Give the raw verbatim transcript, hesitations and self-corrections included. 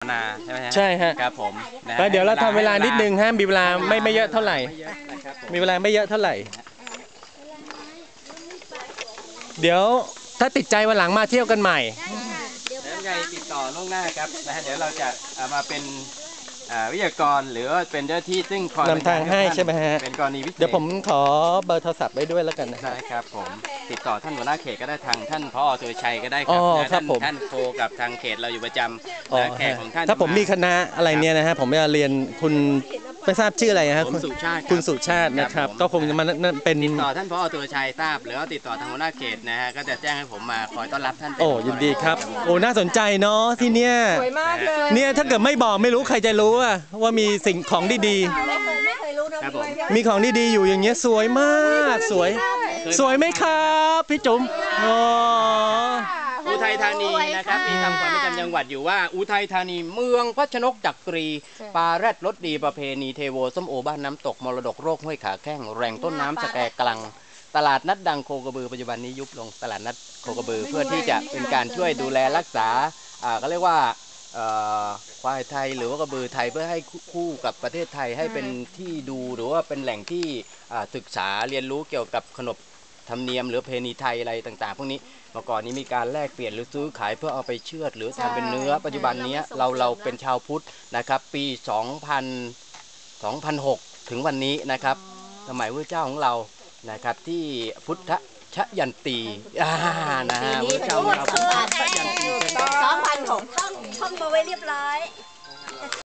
นาใช่ไหมฮะใช่ฮะครับผมก็เดี๋ยวเราทำเวลานิดนึงฮะมีเวลาไม่ไม่เยอะเท่าไหร่มีเวลาไม่เยอะเท่าไหร่เดี๋ยวถ้าติดใจวันหลังมาเที่ยวกันใหม่แล้วไงติดต่อล่วงหน้าครับนะฮะเดี๋ยวเราจะมาเป็นวิทยากรหรือว่าเป็นเจ้าที่ซึ่งคอยนำทางให้ใช่ไหมฮะเป็นกรณีพิเศษเดี๋ยวผมขอเบอร์โทรศัพท์ไว้ด้วยแล้วกันนะได้ครับผมติดต่อท่านหัวหน้าเขตก็ได้ทางท่านผอ.สุรชัยก็ได้ครับท่านท่านโทรกับทางเขตเราอยู่ประจำและแขกของท่านถ้าผมมีคณะอะไรเนี่ยนะฮะผมจะเรียนคุณไม่ทราบชื่ออะไรฮะคุณสุชาติคุณสุชาตินะครับก็คงจะมาเป็นติดต่อท่านผอ.สุรชัยทราบหรือว่าติดต่อทางหัวหน้าเขตนะฮะก็จะแจ้งให้ผมมาคอยต้อนรับท่านโอ้ยินดีครับโอ้น่าสนใจเนาะที่เนี้ยสวยมากเลยเนี่ยถ้าเกิดไม่บอกไม่รู้ใครจะรู้ว่ามีสิ่งของดีๆมีของดีๆอยู่อย่างเงี้ยสวยมากสวยสวยไหมครับพี่จุ๋มอ๋ออุทัยธานีนะครับมีคำขวัญประจำจังหวัดอยู่ว่าอุทัยธานีเมืองพระชนกจักรีปลาแรดรสดีประเพณีเทโวส้มโอบ้านน้ำตกมรดกโรคห้วยขาแข้งแหล่งต้นน้ำสแกกลังตลาดนัดดังโคกระบือปัจจุบันนี้ยุบลงตลาดนัดโคกระบือเพื่อที่จะเป็นการช่วยดูแลรักษาอ่าก็เรียกว่าควายไทยหรือว่ากระบือไทยเพื่อให้คู่กับประเทศไทยให้เป็นที่ดูหรือว่าเป็นแหล่งที่ศึกษาเรียนรู้เกี่ยวกับขนบธรรมเนียมหรือเพณีไทยอะไรต่างๆพวกนี้เมื่อก่อนนี้มีการแลกเปลี่ยนหรือซื้อขายเพื่อเอาไปเชือดหรือทำเป็นเนื้อปัจจุบันนี้เราเราเป็นชาวพุทธนะครับปีสองพัน สองพันหกถึงวันนี้นะครับสมัยพระเจ้าของเรานะครับที่พุทธชยันตีอ่านะฮะพระเจ้าของเราพุทธชยันตีสองพันหกท่องท่องมาไว้เรียบร้อย